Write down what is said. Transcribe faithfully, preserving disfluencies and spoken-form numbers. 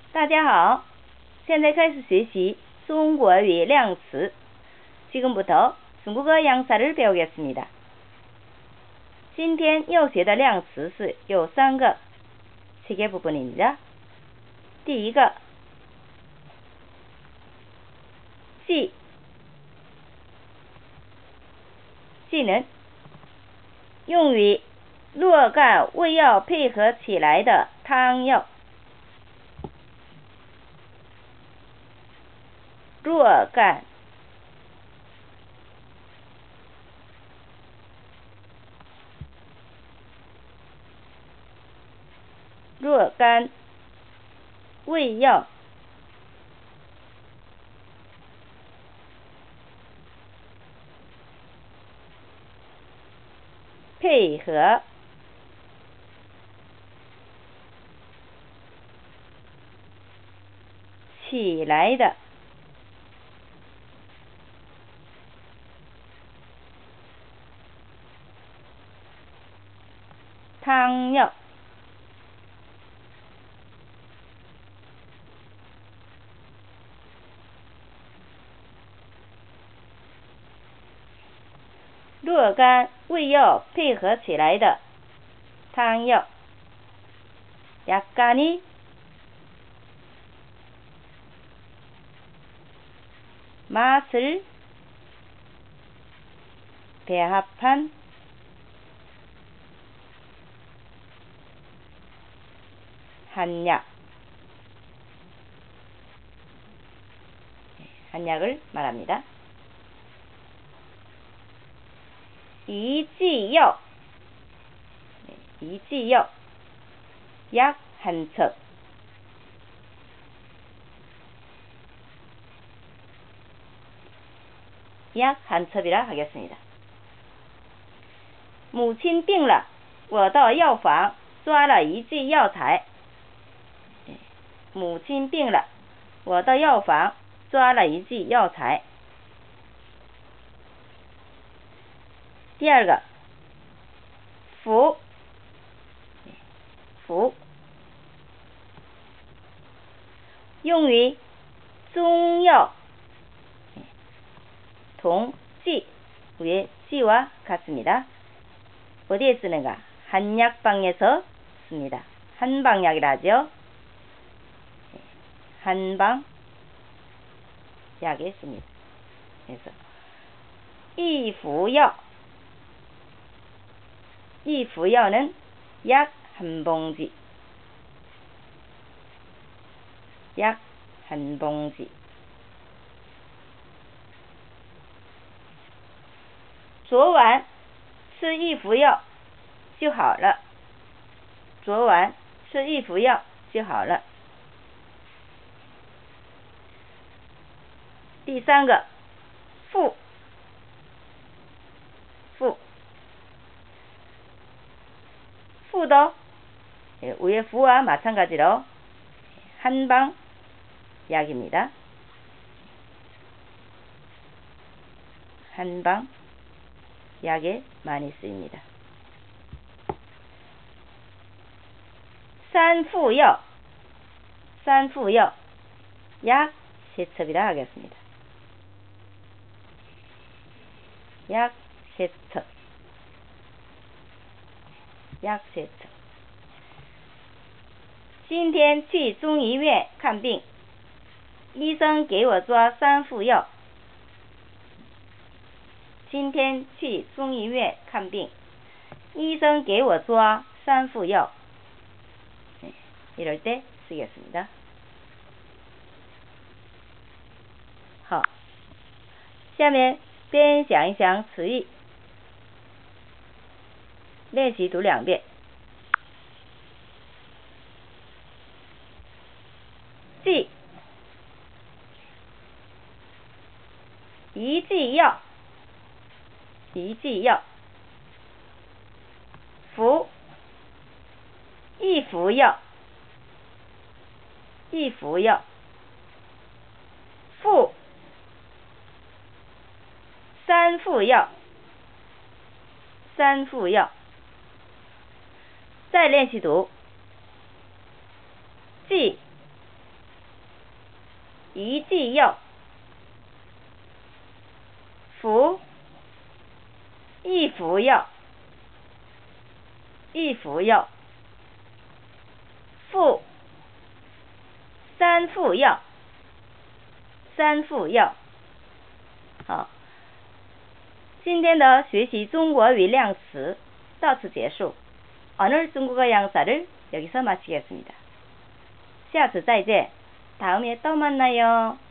大家好，现在开始学习中国语量词。지금부터 중국어 양사를 배우겠습니다. 今天要学的量词是有三个 체계 부분입니다. 第一个 지 지는 用于若干味药配合起来的汤药。若干若干味药配合起来的汤药。若干味药配合起来的汤药。약간이 맛을 배합한 한약. 한약을 말합니다. 이지药, 이지药, 약 한 첩. 약 한 첩이라 하겠습니다. 母亲病了，我到药房抓了一剂药材。母亲病了，我到药房抓了一剂药材。第二个，服，服，用于中药，동 지 위에 지와 같습니다. 어디에 쓰는가? 한약방에서 씁니다. 한방약이라 하죠. 한방 약에 씁니다. 그래서 이服药, 이服药는 약 한 봉지, 약 한 봉지. 昨晚吃一服药就好了，昨晚吃一服药就好了。第三个，服，服，服도 위의 부와 마찬가지로 한방 약입니다. 한방 약에 많이 쓰입니다. 三副药, 三副药, 약 세 첩이라 하겠습니다. 약 세 첩, 약 세 첩. 今天去中医院看病，医生给我抓三副药。今天去中医院看病，医生给我抓三副药。 이럴 때 쓰겠습니다. 好，下面边想一想词义，练习读两遍。剂，一剂药，一剂药。服，一服药，一服药。副，三副药，三副药。再练习读。剂一剂药，服，一服药，一服药，副，三副药，三副药。好，今天的学习中国语量词到此结束。오늘 중국어 양사를 여기서 마치겠습니다. 下次再见，다음에 또 만나요.